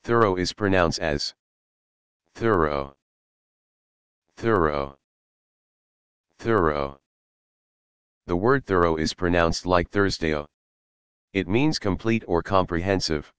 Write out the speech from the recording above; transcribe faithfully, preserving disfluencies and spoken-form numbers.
thur-oh is pronounced as thur-oh, thur-oh, thur-oh. The word thur-oh is pronounced like Thursday-o. It means complete or comprehensive.